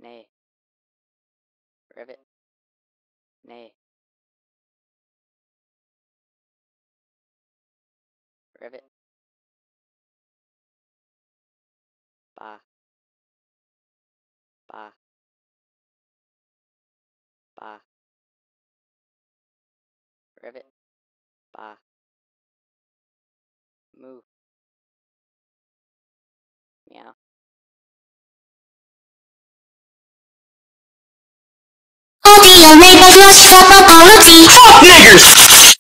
Nay. Rivet. Nay. Rivet. Ba. Ba. Ba. Rivet. Ba. Moo. Meow. Audio neighbors, let's stop apology. Fuck niggers!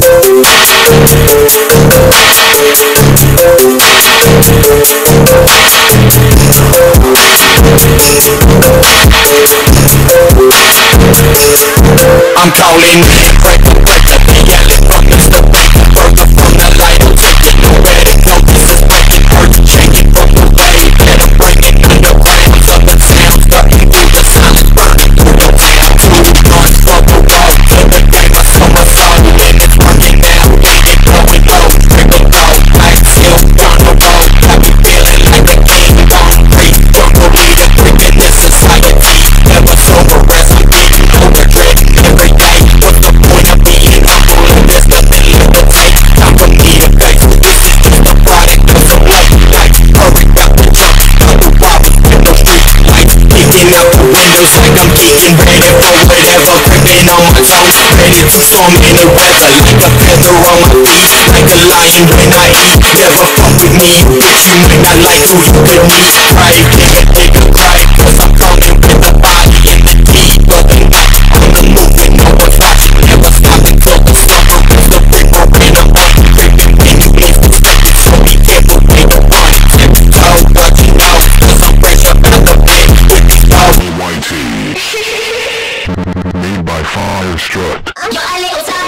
I'm calling breaker, the yelling from Mr. Baker, burger from the light, I'm taking nowhere to go. This is breaking, urgent, changing from the way. Let 'em bring it underground, southern sounds cutting through the silence, burning through the town. Two guns for the wall, to the game of summer sun, and it's working now. Get it going low, trickle low, black silk on the road. Got me feeling like a king, gone free. Jungle leader, creeping in society. Never sober, wrestling, beating over dread every day. What's the point of being humble and there's nothing left to take? Time for me to face. This is just a product of some late nights. Hurry up the jump, couple robbers with no street lights. Peeking out the windows like I'm geeking, ready for whatever. Gripping on my toes, ready to storm any weather. Like a feather on my feet, like a lion when I eat. Never fuck with me, bitch, you might not like who you could meet. Right, nigga, cry, cause I'm coming with the body and the deed. But they not on the move and no one's watching. Never stop until the summer is the big rope and I'm up. Creeping in you means to stick it, so be careful when you run. Tiptoe, what you know, cause I'm fresh up out the pit with these dogs. White tee, made by Firestrut. I'm your little